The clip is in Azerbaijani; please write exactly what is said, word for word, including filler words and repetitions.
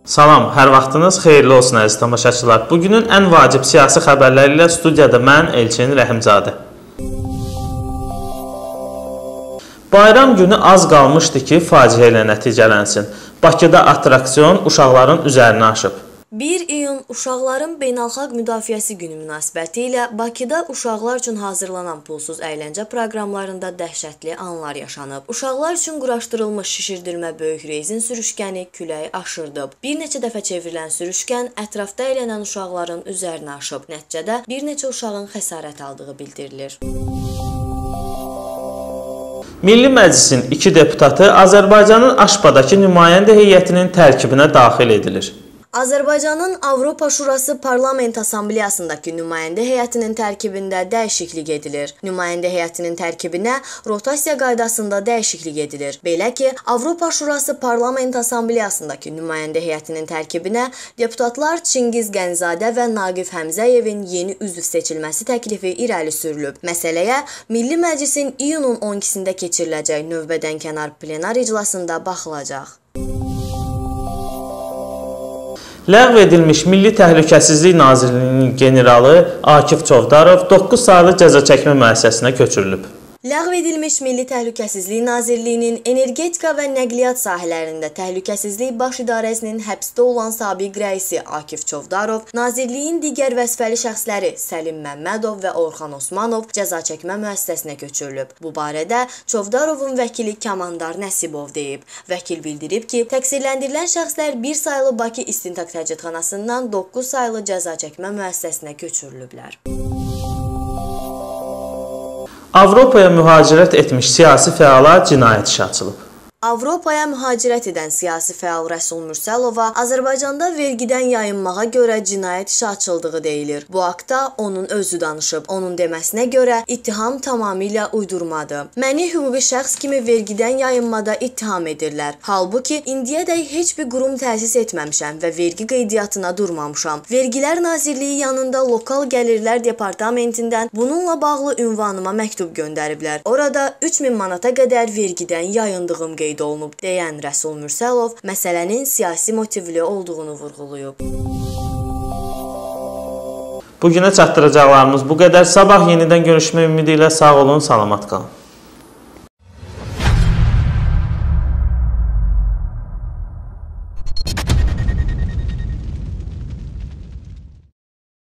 Salam, hər vaxtınız xeyirli olsun əziz tamaşaçılar. Bugünün ən vacib siyasi xəbərləri ilə studiyada mən Elçin Rəhimzadə. Bayram günü az qalmışdı ki, faciə ilə nəticələnsin. Bakıda attraksion uşaqların üzərinə aşıb. bir iyun Uşaqların Beynəlxalq Müdafiəsi Günü münasibəti ilə Bakıda uşaqlar üçün hazırlanan pulsuz əyləncə proqramlarında dəhşətli anlar yaşanıb. Uşaqlar üçün quraşdırılmış şişirdirmə böyük rezin sürüşkəni küləyi aşırdıb. Bir neçə dəfə çevrilən sürüşkən ətrafda əylənən uşaqların üzərinə aşıb. Nəticədə bir neçə uşağın xəsarət aldığı bildirilir. Milli Məclisin iki deputatı Azərbaycanın Aşpadakı nümayəndə heyətinin tərkibinə daxil edilir. Azərbaycanın Avropa Şurası Parlament Assambleyasındakı nümayəndə heyətinin tərkibində dəyişiklik edilir. Nümayəndə heyətinin tərkibinə rotasiya qaydasında dəyişiklik edilir. Belə ki, Avropa Şurası Parlament Assambleyasındakı nümayəndə heyətinin tərkibinə deputatlar Çingiz Qənzadə və Naqif Həmzəyevin yeni üzv seçilməsi təklifi irəli sürülüb. Məsələyə Milli Məclisin iyunun on ikisində keçiriləcək növbədənkənar plenar iclasında baxılacaq. Ləğv edilmiş Milli Təhlükəsizlik Nazirliyinin generalı Akif Çovdarov doqquz saylı cəza çəkmə müəssisəsinə köçürülüb. Ləğv edilmiş Milli Təhlükəsizlik Nazirliyinin energetika və nəqliyyat sahələrində Təhlükəsizlik Baş İdarəsinin həbsdə olan sabiq rəisi Akif Çovdarov, Nazirliyin digər vəzifəli şəxsləri Səlim Məmmədov və Orxan Osmanov cəza çəkmə müəssisəsinə köçürülüb. Bu barədə Çovdarovun vəkili Kamandar Nəsibov deyib. Vəkil bildirib ki, təqsirləndirilən şəxslər bir saylı Bakı İstintaq Təcridxanasından doqquz saylı cəza çəkmə müəssisəsinə köçürülüblər. Avropaya mühacirət etmiş siyasi fəala cinayət işi açılıb. Avropaya mühacirət edən siyasi fəal Rəsul Mürsəlova Azərbaycanda vergidən yayınmağa görə cinayət işi açıldığı deyilir. Bu haqda onun özü danışıb. Onun deməsinə görə ittiham tamamilə uydurmadır. Məni hüquqi şəxs kimi vergidən yayınmada ittiham edirlər. Halbuki indiyədək heç bir qurum təsis etməmişəm və vergi qeydiyyatına durmamışam. Vergilər Nazirliyi yanında Lokal Gəlirlər Departamentindən bununla bağlı ünvanıma məktub göndəriblər. Orada üç min manata qədər vergidən yayındığım qeyd olunub, deyən Rəsul Mürsəlov məsələnin siyasi motivli olduğunu vurğulayıb. Bugünə çatdıracaqlarımız bu qədər. Sabah yenidən görüşmək ümidi ilə sağ olun, salamat qalın.